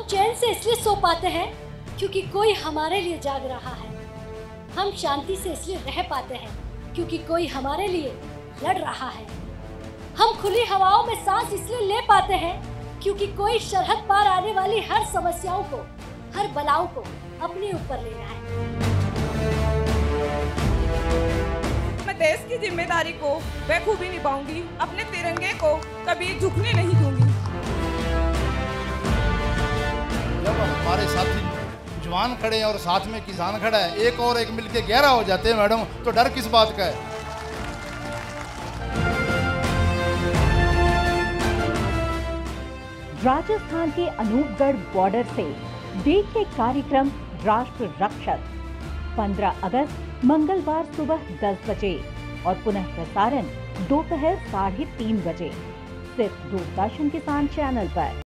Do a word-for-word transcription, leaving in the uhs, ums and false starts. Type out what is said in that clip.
चैन से इसलिए सो पाते हैं क्योंकि कोई हमारे लिए जाग रहा है। हम शांति से इसलिए रह पाते हैं क्योंकि कोई हमारे लिए लड़ रहा है। हम खुली हवाओं में सांस इसलिए ले पाते हैं क्योंकि कोई सरहद पार आने वाली हर समस्याओं को, हर बलाओं को अपने ऊपर ले रहा है। मैं देश की जिम्मेदारी को बखूबी निभाऊंगी, अपने तिरंगे को कभी झुकने नहीं दूंगी। जब हमारे साथी जवान खड़े हैं और साथ में किसान खड़ा है, एक और एक मिलके गहरा हो जाते हैं मैडम, तो डर किस बात का है। राजस्थान के अनूपगढ़ बॉर्डर से देखिए कार्यक्रम राष्ट्र रक्षक पंद्रह अगस्त मंगलवार सुबह दस बजे और पुनः प्रसारण दोपहर साढ़े तीन बजे सिर्फ दूरदर्शन किसान चैनल पर।